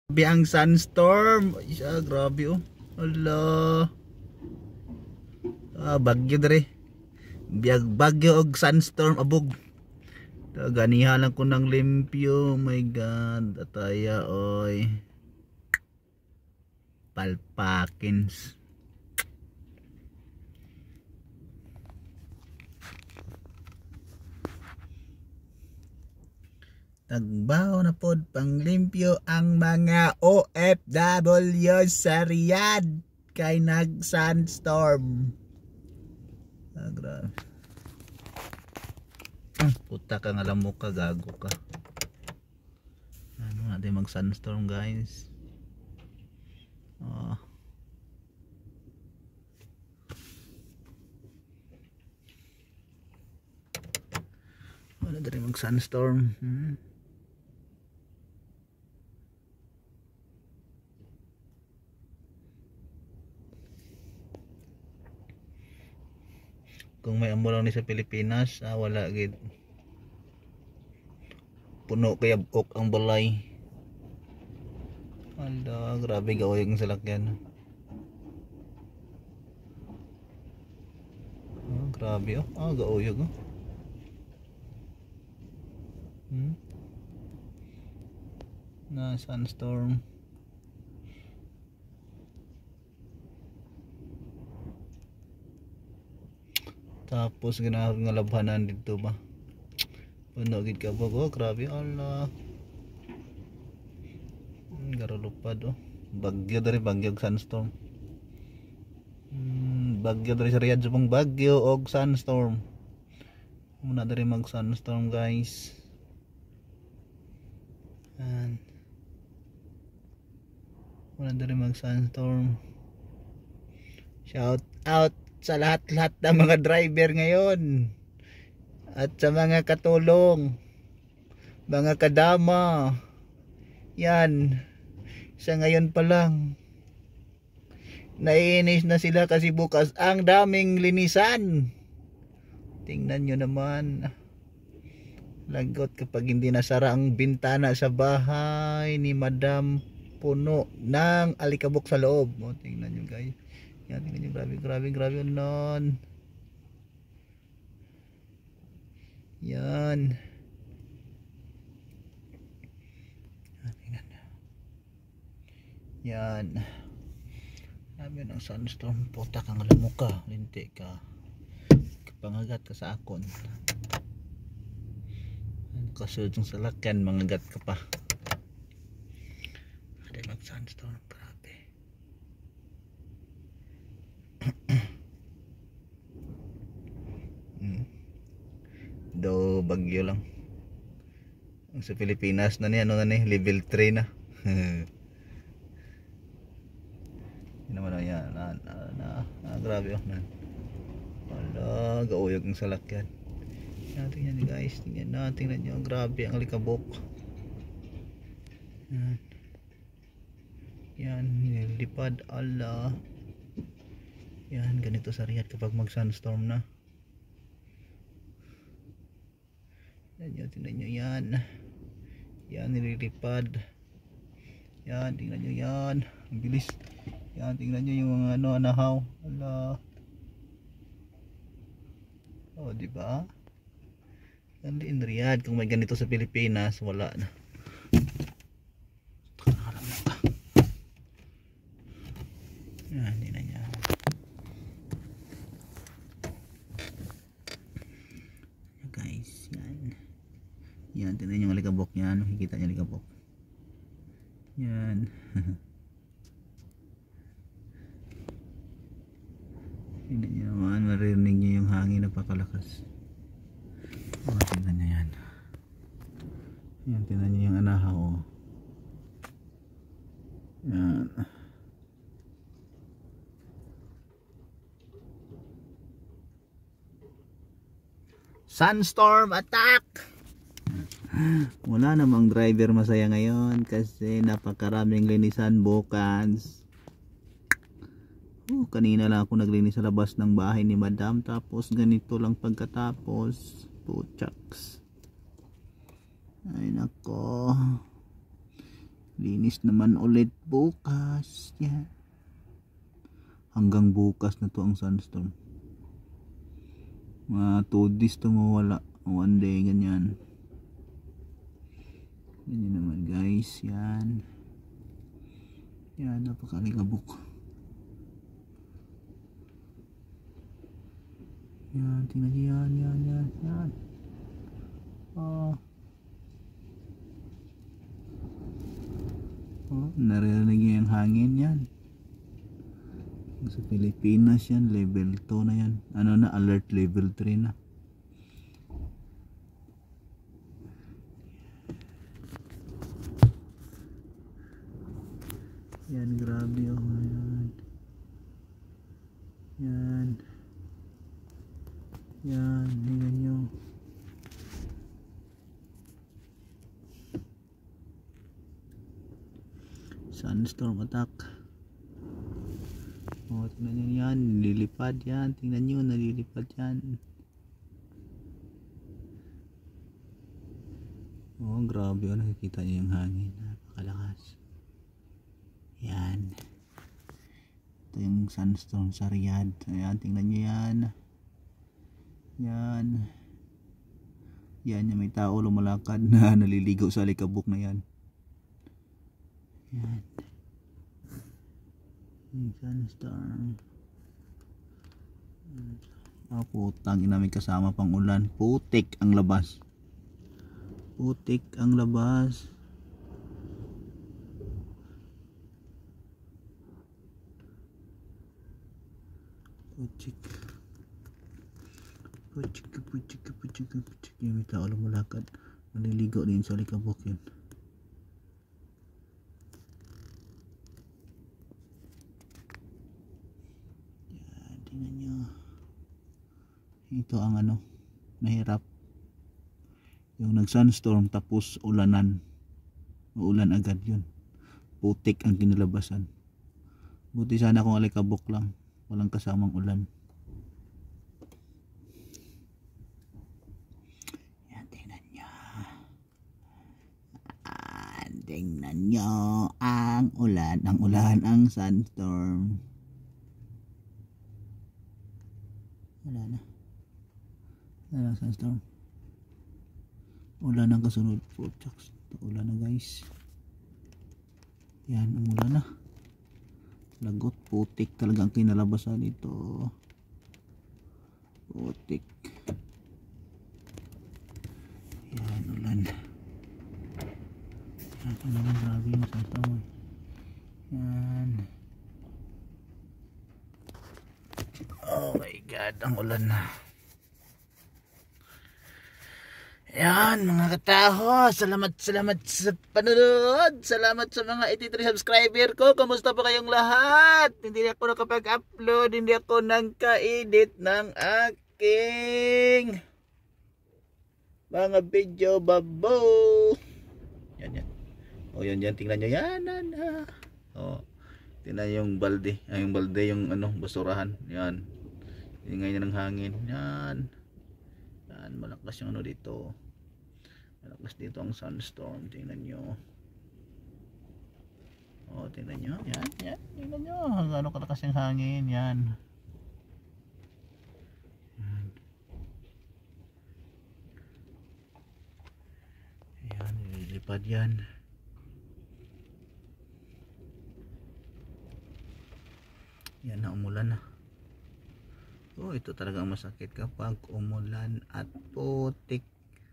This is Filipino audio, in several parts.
Grabe ang sunstorm. Isa, grabe oh. Hala. Bagyo dere. Bagyo og sunstorm abog. Ganihan lang ko ng limpyo. Oh my god. Ataya oy. Palpakins. Tagbaw na pod panglimpyo ang mga OFW sa Riyadh kay nag sunstorm. Grabe. Puta ka nga alam mo ka, gago ka. Ano natin mag sunstorm guys. Wala natin mag sunstorm. Kung may amo lang ni sa Pilipinas, wala gid. Puno kaya ok ang balay. Ala, grabe gaoy ang salakyan. Grabe oh. Gaoyog oh. Na sunstorm. Tapos ganahan nga labhanan dito ba. Puno gid ka ba? Grabe Allah. Garalupad oh. Bagyo dari bagyo og sunstorm. Bagyo dari sa Riyadh pang bagyo og sunstorm. Muna dari mag sunstorm guys. Muna dari mag sunstorm. Shout out sa lahat-lahat ng mga driver ngayon at sa mga katulong, mga kadama. Yan, sa ngayon pa lang naiinis na sila kasi bukas ang daming linisan. Tingnan nyo naman, lagot kapag hindi nasara ang bintana sa bahay ni Madam, puno ng alikabok sa loob. Tingnan nyo guys. Yan, tingnan nyo, grabe nun. Yan. Tingnan nyo. Yan. Sabi ng sunstorm, puta kang alam mo ka, linti ka. Kapangagat ka sa akon. Kasunod yung salakyan, mangagat ka pa. Ada mag sunstorm, grabe. Do bagyo lang. Sa Pilipinas na ni level 3 na. Naman yan. Grabe oh. Wala, gauyog ng salakyan. Tingnan nyo guys, tingnan nyo, grabe ang alikabok. Yan, nilipad. Allah. Yan, ganito sa Riyadh kapag mag sunstorm na. Tingnan nyo yan. Yan, nililipad. Yan, tingnan nyo yan. Ang bilis. Yan, tingnan nyo yung mga anahaw. Ala. Diba? Yan din Riyadh. Kung may ganito sa Pilipinas, wala na. Yan, tingnan nyo. Guys, yan. Yan, tingnan nyo yung alikabok niya. Makikita nyo alikabok. Yan. Tingnan nyo naman, maririnig nyo yung hangin na pakalakas. Tingnan nyo yan. Yan, tingnan nyo yung anahaw. Yan. Sunstorm attack! Wala namang driver masaya ngayon kasi napakaraming linisan bukas. Kanina lang ako naglinis sa labas ng bahay ni Madam, tapos ganito lang pagkatapos. Puchaks. Ay nako. Linis naman ulit bukas. Yan. Hanggang bukas na to ang sunstorm. Mga 2 days to mawala. 1 day ganyan. Ganyan naman guys. Yan. Yan, napakaligabok. Yan, tingnan nyo yan. Oh, naririnig nyo yung hangin yan. Sa Pilipinas yan, level 2 na yan. Ano na, alert level 3 na. Yan, grabe oh. Yan, tingnan nyo. Sunstorm attack. Oh, tingnan nyo yan, nililipad yan. Tingnan nyo, nalilipad yan. Oh, grabe oh, nakikita nyo yung hangin. Napakalakas. Yan. Ito yung sunstorm sa Riyadh. Ayan, tingnan nyo yan. Yan yung may tao lumalakad na naliligaw sa alikabok na yan. Yan yung sunstorm. Putang ina, may kasama pang ulan. Putik ang labas. Putik. Yung may tao lumalakad, naliligaw din sa alikabok yun. Yan, tingnan nyo. Ito ang mahirap. Yung nag-sunstorm tapos ulanan. Uulan agad yun. Putik ang kinalabasan. Buti sana kung alikabok lang, walang kasamang ulan. Tingnan nyo ang ulan. Ang sunstorm. Wala na sunstorm. Ulan ang kasunod. Putsaks. Ulan na guys. Yan, umulan na. Lagot. Putik talaga ang kinalabasan dito. Putik. Yan, ulan. Ito naman, grabe yung sunstorm. Yan. Oh my god, ang ulan na. Yan mga kataho, salamat sa panonood. Salamat sa mga 83 subscriber ko. Kamusta po kayong lahat? Hindi ako nakapag-upload, hindi ako nagka-edit ng aking mga video babo. Yan. O yan, tingnan nyo yan. O, tingnan yung balde. Yung balde, yung basurahan. Yan. Ingay na ng hangin. Yan, malakas yung dito. Malakas dito ang sunstorm. Tingnan nyo. O, tingnan nyo. Yan. Tingnan nyo. Gano'ng kalakas yung hangin. Yan. Yan, nililipad yan. Yan na, umulan na. Oh, ito talagang masakit kapag umulan at putik.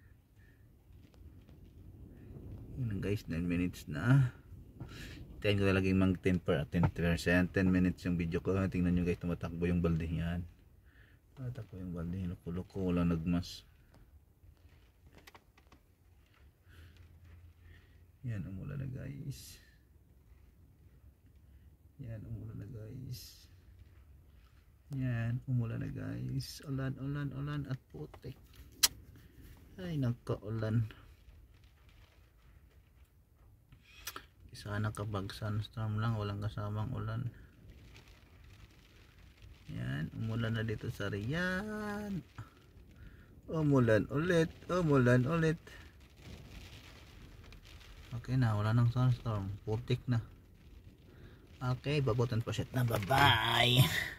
Yan guys, 9 minutes na. Tingnan ko talagang mag 10%, 10 minutes yung video ko. Tingnan nyo guys, tumatakbo yung balde. Yan. Tumatakbo yung balde. Loko-loko, walang nagmas. Yan, umulan na guys. Yan, umulan na guys. Yan, umulan na guys. Ulan at putik. Ay, nagka-ulan. Sana kapag sunstorm lang, walang kasamang ulan. Yan, umulan na dito sa Riyadh. Umulan ulit. Okay na, wala nang sunstorm. Putik na. Okay, babutan pa siya na. Bye-bye.